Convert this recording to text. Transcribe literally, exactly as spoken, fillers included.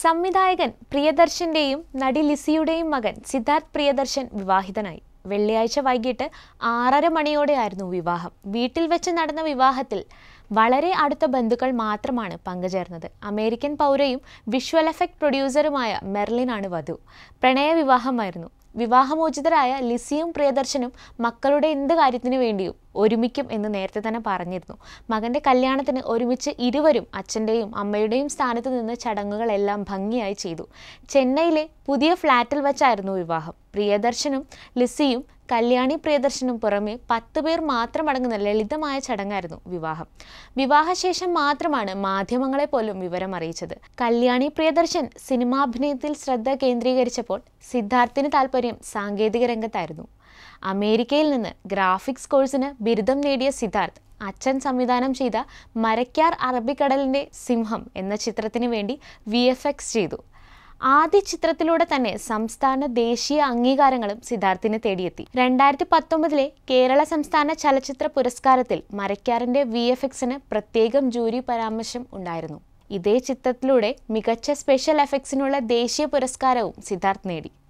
സംവിധായകൻ പ്രിയദർശന്റെയും നടി ലിസിയുടെയും മകൻ സിദ്ധാർത്ഥ് പ്രിയദർശൻ വിവാഹിതനായി. വെള്ളിയാഴ്ച വൈകിട്ട് ആറര മണിയോടെയായിരുന്നു വിവാഹം. വീട്ടിൽ വെച്ച് നടന്ന വിവാഹത്തിൽ വളരെ അടുത്ത ബന്ധുക്കൾ മാത്രമാണ് പങ്കുചേർന്നത്. അമേരിക്കൻ പൗരയും വിഷ്വൽ എഫക്ട് പ്രൊഡ്യൂസറുമായ മെർലിനാണ് വധു. പ്രണയ വിവാഹമായിരുന്നു. വിവാഹമോചിതരായ ലിസിയും പ്രിയദർശനും മക്കളുടെ എന്ത് കാര്യത്തിനു വേണ്ടിയും ഒരുമിക്കും എന്ന് നേരത്തെ തന്നെ പറഞ്ഞിരുന്നു. മകന്റെ കല്യാണത്തിന് ഒരുമിച്ച് ഇരുവരും അച്ഛൻ്റെയും അമ്മയുടെയും സ്ഥാനത്ത് നിന്ന് ചടങ്ങുകളെല്ലാം ഭംഗിയായി ചെയ്തു. ചെന്നൈയിലെ പുതിയ ഫ്ലാറ്റിൽ വെച്ചായിരുന്നു വിവാഹം. പ്രിയദർശനും ലിസിയും കല്യാണി പ്രിയദർശനും പുറമെ പത്ത് പേർ മാത്രമടങ്ങുന്ന ലളിതമായ ചടങ്ങായിരുന്നു വിവാഹം. വിവാഹശേഷം മാത്രമാണ് മാധ്യമങ്ങളെ പോലും വിവരം അറിയിച്ചത്. കല്യാണി പ്രിയദർശൻ സിനിമാഭിനയത്തിൽ ശ്രദ്ധ കേന്ദ്രീകരിച്ചപ്പോൾ സിദ്ധാർത്ഥിന് താല്പര്യം സാങ്കേതിക രംഗത്തായിരുന്നു. അമേരിക്കയിൽ നിന്ന് ഗ്രാഫിക്സ് കോഴ്സിന് ബിരുദം നേടിയ സിദ്ധാർത്ഥ് അച്ഛൻ സംവിധാനം ചെയ്ത മരക്കാർ അറബിക്കടലിൻ്റെ സിംഹം എന്ന ചിത്രത്തിന് വേണ്ടി വി എഫ് എക്സ് ചെയ്തു. ആദ്യ ചിത്രത്തിലൂടെ തന്നെ സംസ്ഥാന ദേശീയ അംഗീകാരങ്ങളും സിദ്ധാർത്ഥിനെ തേടിയെത്തി. രണ്ടായിരത്തി പത്തൊമ്പതിലെ കേരള സംസ്ഥാന ചലച്ചിത്ര പുരസ്കാരത്തിൽ മരക്കാറിന്റെ വി എഫ് എക്സിന് പ്രത്യേകം ജൂറി പരാമർശം ഉണ്ടായിരുന്നു. ഇതേ ചിത്രത്തിലൂടെ മികച്ച സ്പെഷ്യൽ എഫക്ട്സിനുള്ള ദേശീയ പുരസ്കാരവും സിദ്ധാർത്ഥ് നേടി.